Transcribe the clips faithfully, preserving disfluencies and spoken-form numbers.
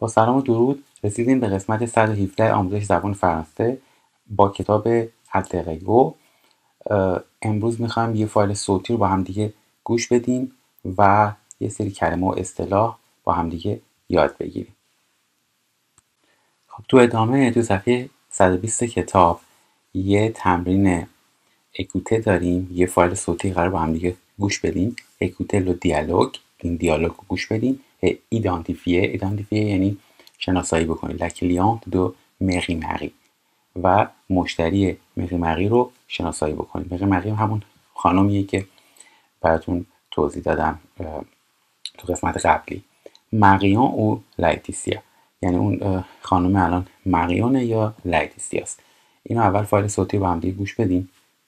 با سلام و درود رسیدیم به قسمت صد و هفده آموزش زبان فرانسه با کتاب التر-ایگو. امروز میخوایم یه فایل صوتی رو با هم دیگه گوش بدیم و یه سری کلمه و اصطلاح با هم دیگه یاد بگیریم. خب تو ادامه تو صفحه صد و بیست کتاب یه تمرین اکوته داریم. یه فایل صوتی قرار با هم دیگه گوش بدیم. اکوته لو دیالوگ، این دیالوگ رو گوش بدیم. ایدانتیفیه، ایدانتیفیه یعنی شناسایی بکنید. لکلیانت دو مری مری و مشتری مری مری رو شناسایی بکنید. مری مری همون خانمیه که براتون توضیح دادم تو قسمت قبلی. مریون او لایتیسیا، یعنی اون خانم الان مریونه یا لایتیسیا است. اینو اول فایل صوتی با هم دیگه گوش بدیم.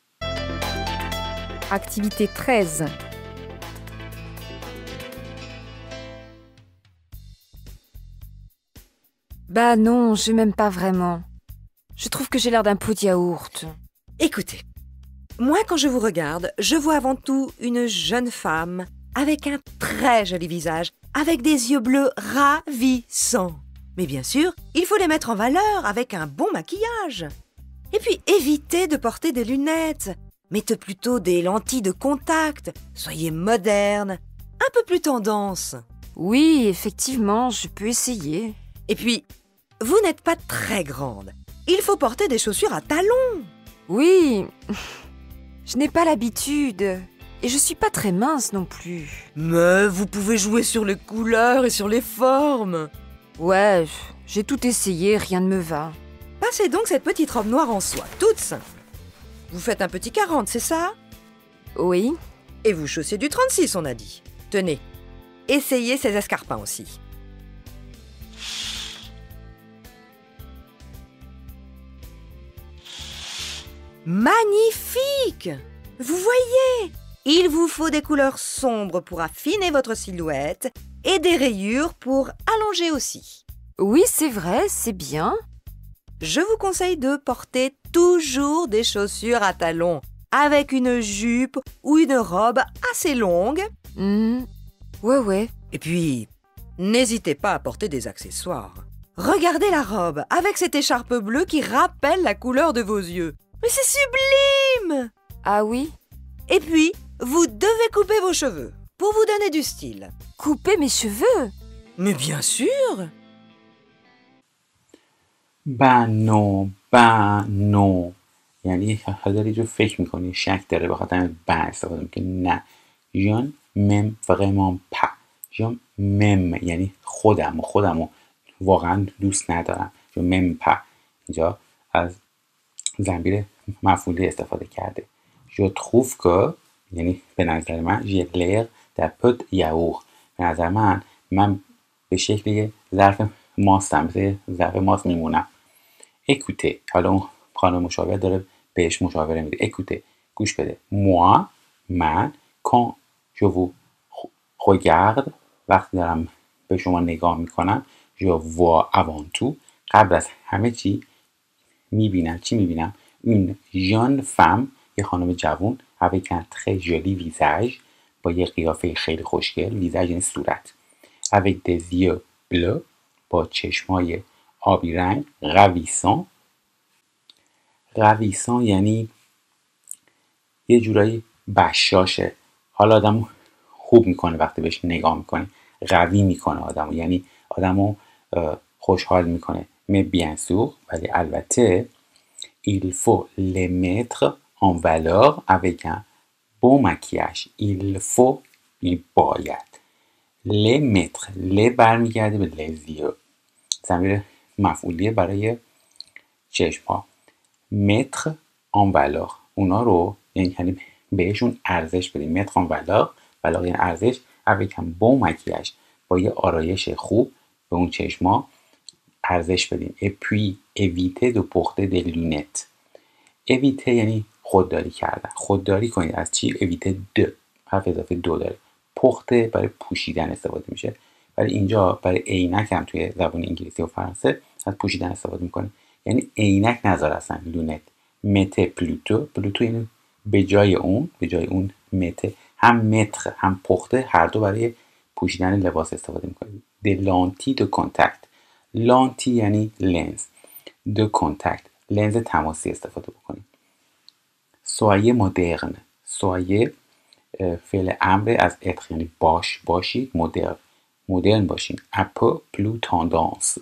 Activité treize. Bah non, je m'aime pas vraiment. Je trouve que j'ai l'air d'un pot de yaourt. Écoutez, moi quand je vous regarde, je vois avant tout une jeune femme avec un très joli visage, avec des yeux bleus ravissants. Mais bien sûr, il faut les mettre en valeur avec un bon maquillage. Et puis évitez de porter des lunettes. Mettez plutôt des lentilles de contact. Soyez moderne, un peu plus tendance. Oui, effectivement, je peux essayer. Et puis, vous n'êtes pas très grande. Il faut porter des chaussures à talons. Oui, je n'ai pas l'habitude. Et je suis pas très mince non plus. Mais vous pouvez jouer sur les couleurs et sur les formes. Ouais, j'ai tout essayé, rien ne me va. Passez donc cette petite robe noire en soie, toute simple. Vous faites un petit quarante, c'est ça? Oui. Et vous chaussez du trente-six, on a dit. Tenez, essayez ces escarpins aussi. Magnifique! Vous voyez? Il vous faut des couleurs sombres pour affiner votre silhouette et des rayures pour allonger aussi. Oui, c'est vrai, c'est bien. Je vous conseille de porter toujours des chaussures à talons, avec une jupe ou une robe assez longue. Mmh. Ouais, ouais. Et puis, n'hésitez pas à porter des accessoires. Regardez la robe, avec cette écharpe bleue qui rappelle la couleur de vos yeux. Mais c'est sublime! Ah oui? Et puis, vous devez couper vos cheveux, pour vous donner du style. Couper mes cheveux? Mais bien sûr! بنو بنو یعنی حالا داری جو فکر میکنی شک داره به خاطر بن استفاده میکنی. نه، ژان مم فرمان په. ژان مم یعنی خودم و خودم و واقعا دوست ندارم. ژان مم په اینجا از ضمیر مفعولی استفاده کرده. جو تروف که یعنی به نظر من ژی لیر در پت یاور، به نظر من من به شکل ظرف ماستم، مثل ظرف ماست میمونم. اکوته، حالا اون خانم مشاور داره بهش مشاوره میده. اکوته، گوش بده. moi من quand je vous regarde وقتی دارم به شما نگاه میکنم je vois avant tout قبل از همه چی میبینم. چی میبینم؟ une jeune femme، یه خانم جوون avec un très joli visage، با یه قیافه خیلی خوشگل. ویزاژ یعنی صورت. avec des yeux bleus، با چشمای آبی رنگ. ravissant، ravissant یعنی یه جورایی بشاشه، حالا آدمو خوب میکنه وقتی بهش نگاه میکنه. قوی میکنه آدمو، یعنی آدمو خوشحال میکنه. mais bien sûr، ولی البته il faut les mettre en valeur avec un bon maquillage. il faut، il باید. les mettre، les برمیگرده به les yeux، ضمیر مفعولیه برای چشم ها. mettre en valeur، اونا رو یعنی بهشون ارزش بدیم. mettre en valeur، valeur یعنی ارزش. avec un bon maquillage، با یه آرایش خوب به اون چشم ها ارزش بدیم. et puis éviter de porter des lunettes. éviter یعنی خودداری کردن. خودداری کنید از چی؟ éviter de، حرف اضافه دو داره. porter برای پوشیدن استفاده میشه، ولی اینجا برای عینک هم توی زبان انگلیسی و فرانسه از پوشیدن استفاده میکنه. یعنی عینک نذار اصلا. لونت. مته پلوتو، پلوتو یعنی به جای اون، به جای اون مته. هم متر هم پخته هر دو برای پوشیدن لباس استفاده میکنه. دلانتی دو کانتکت، لانتی یعنی لنز. دو کانتکت، لنز تماسی استفاده بکنیم. سوایه مدرن، سوایه فعل امر از اتر یعنی باش باشید، مدرن مدرن باشین. اپو پلو تاندانس،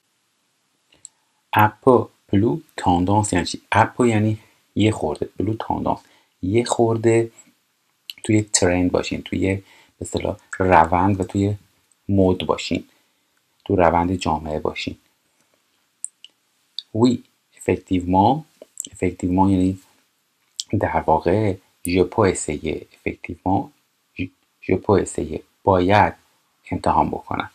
اپو پلو تاندانس یعنی چی؟ اپو یعنی یه خورده، پلو تاندانس یه خورده توی ترند باشین، توی به اصطلاح روند و توی مود باشین، تو روند جامعه باشین. وی effectivement effectivement یعنی در واقع je peux essayer effectivement je peux essayer باید امتحان بکنم.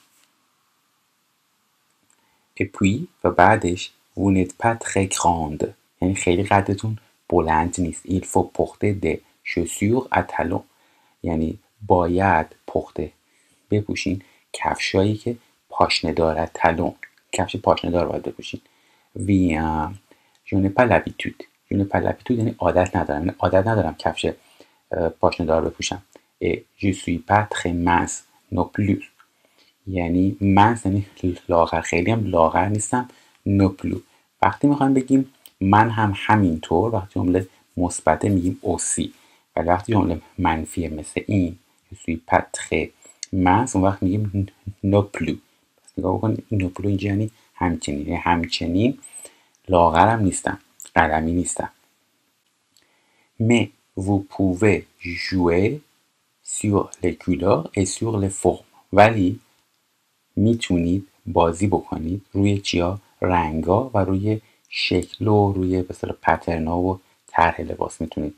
et puis و بعدش vous n'êtes pas très grande یعنی خیلی قدتون بلند نیست. il faut porter des chaussures à talons یعنی باید پخته بپوشین کفشایی که پاشنه دارد، تلون کفش پاشنه دار باید بپوشین. وی je n'ai pas l'habitude je n'ai pas l'habitude یعنی عادت ندارم، یعنی عادت ندارم کفش پاشنه دار بپوشم. et je suis pas très mince non plus یعنی mince یعنی لاغر، خیلی هم لاغر نیستم. non plus وقتی میخوایم بگیم من هم همینطور، وقتی جمله مثبته میگیم aussi، ولی وقتی جمله منفیه مثل این je suis pas très mince اون وقت میگیم non plus. پس نگاه بکنید non plus اینجا یعنی همچنین، یعنی همچنین لاغرم نیستم، قلمی نیستم. mais vous pouvez jouer sur les couleurs et sur les formes ولی میتونید بازی بکنید روی چیا؟ رنگا و روی شکل و روی به اصطلاح پترنا و طرح لباس میتونید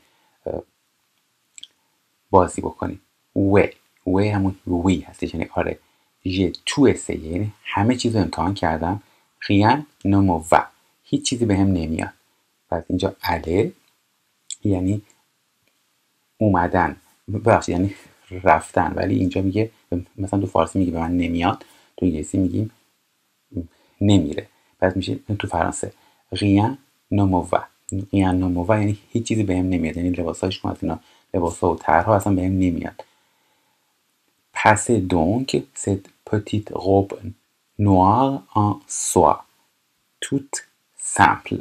بازی بکنید. و و همون وی هستش یعنی آره. ژ تو اسه یعنی همه چیز رو امتحان کردم. rien ne me va هیچ چیزی بهم نمیاد. پس اینجا اله یعنی اومدن، ببخشید یعنی رفتن، ولی اینجا میگه مثلا تو فارسی میگه به من نمیاد، تو انگلیسی میگیم نمیره. پس میشه تو فرانسه rien ne me va rien ne me va یعنی هیچ چیزی بهم نمیاد، یعنی لباساش از اینا لباسا و طرح‌ها اصلا بهم نمیاد. Passez donc cette petite robe noire en soie toute simple.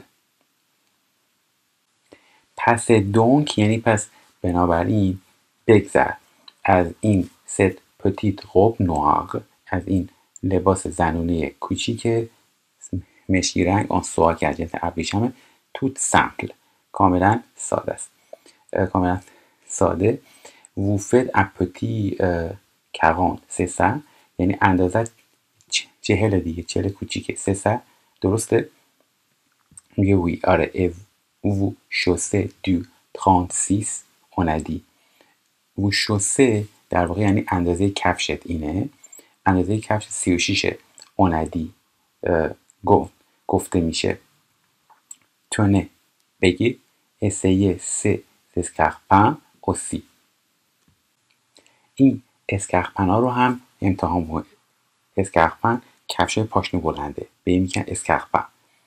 Passez donc یعنی پس بنابراین بگذر از این cette petite robe noire، از این لباس زنونه کوچیک مشکی رنگ آن سوا که از جنس ابریشمه. toute simple کاملا ساده است، کاملا ساده. vous faites un petit quarante c'est ça یعنی اندازه چهل دیگه، چهل کوچیکه. c'est ça درسته؟ میگه وی آره. et vous chaussez du trente-six on a dit. vous chaussez در واقع یعنی اندازه کفشت اینه، اندازه کفش سی و شش on a dit گفت گفته میشه. tenez بگید essayez ces escarpins aussi این اسکارپن ها رو هم امتحان بود. اسکارپن کفش پاشنه بلنده، به این میگن اسکارپن.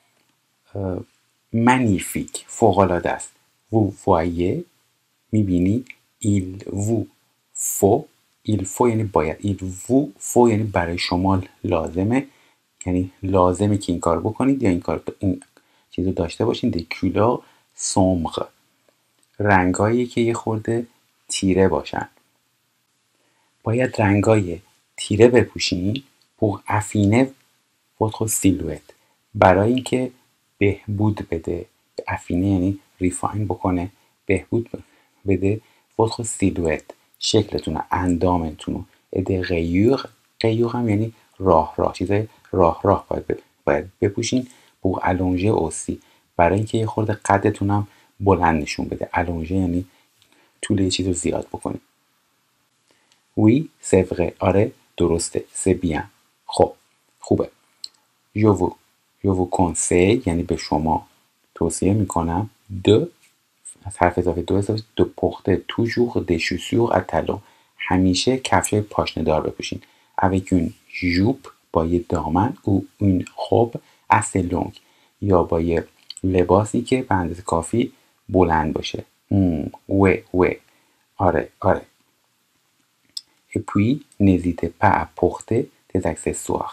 magnifique فوق العاده است. vous voyez میبینی. il vous faut il faut یعنی باید. il vous faut یعنی برای شما لازمه، یعنی لازمه که این کار بکنید یا این کار این چیزو داشته باشین. des couleurs sombres رنگایی که یه خورده تیره باشن. باید رنگای تیره بپوشین. pour affiner votre silhouette برای اینکه بهبود بده. افینه یعنی ریفاین بکنه، بهبود بده. votre silhouette شکلتون، اندامتون. des rayures rayures هم یعنی راه راه چیزای راه راه باید باید بپوشین. pour allonger aussi برای اینکه یه خورده قدتون هم بلند نشون بده. allonger یعنی طول یه چیز رو زیاد بکنید. oui c'est vrai آره درسته. c'est bien خب خوبه. je vous je vous conseille یعنی به شما توصیه میکنم. de از حرف اضافه دو اضافه de porter toujours des chaussures à talons همیشه کفشای پاشنه دار بپوشین. avec une jupe با یه دامن ou une robe assez longue یا با یه لباسی که به اندازه کافی بلند باشه. و و آره آره. et puis n'hésitez pas à porter des accessoires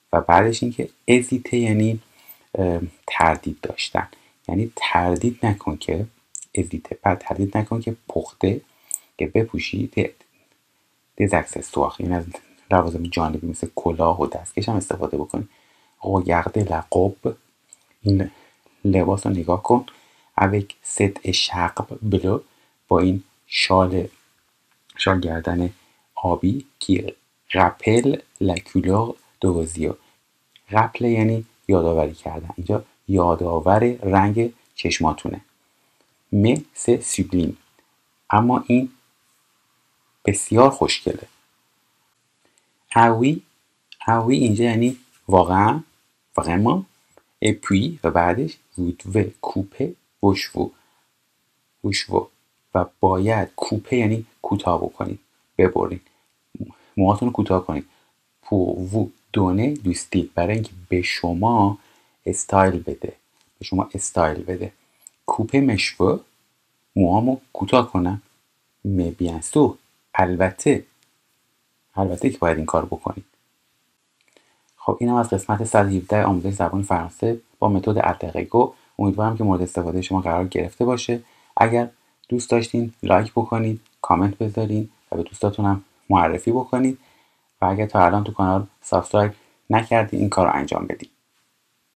و بعدش این که ازیته یعنی تردید داشتن، یعنی تردید نکن که ازیته بعد تردید نکن که پخته که بپوشی des accessoires، این از لوازم جانبی مثل کلاه و دستکش هم استفاده بکنی. regarde la robe، این لباس رو نگاه کن. avec cette écharpe bleue، با این شال شال گردن آبی کی rappelle la couleur de vos yeux. rappel یعنی یادآوری کردن، اینجا یادآور رنگ چشماتونه. mais c'est sublime، اما این بسیار خوشگله. ah oui ah oui اینجا یعنی واقعا vraiment. et puis و بعدش vous devez couper vos cheveux vos cheveux و باید کوپه یعنی کوتاه بکنید، ببرید موهاتون رو کوتاه کنید. pour vous donner du style، برای اینکه به شما استایل بده، به شما استایل بده. کوپه مشو، موهامو کوتاه کنم. mais bien sûr، البته البته که باید این کار بکنید. خب اینم از قسمت صد و هفده آموزش زبان فرانسه با متد التقی‌گو. امیدوارم که مورد استفاده شما قرار گرفته باشه. اگر دوست داشتین لایک بکنید، کامنت بذارین و به دوستاتونم معرفی بکنید و اگر تا الان تو کانال سابسکرایب نکردین این کار رو انجام بدید.